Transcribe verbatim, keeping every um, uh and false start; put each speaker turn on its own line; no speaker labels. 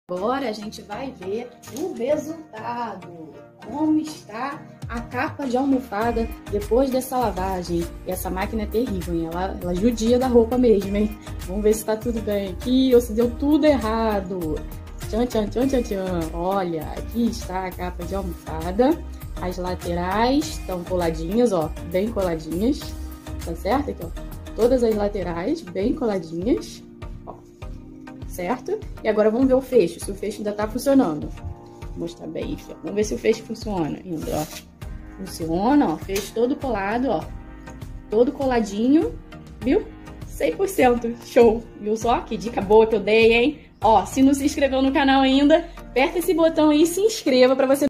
Agora a gente vai ver o resultado, como está a capa de almofada depois dessa lavagem. E essa máquina é terrível, hein? Ela, ela judia da roupa mesmo, hein? Vamos ver se tá tudo bem aqui ou se deu tudo errado. Tchan, tchan, tchan, tchan, tchan. Olha, aqui está a capa de almofada. As laterais estão coladinhas, ó, bem coladinhas, tá certo? Aqui, ó, todas as laterais bem coladinhas. Certo? E agora vamos ver o fecho, se o fecho ainda tá funcionando. Vou mostrar bem aqui, ó. Vamos ver se o fecho funciona ainda, ó. Funciona, ó. Fecho todo colado, ó. Todo coladinho, viu? cem por cento. Show! Viu só? Que dica boa que eu dei, hein? Ó, se não se inscreveu no canal ainda, aperta esse botão aí e se inscreva pra você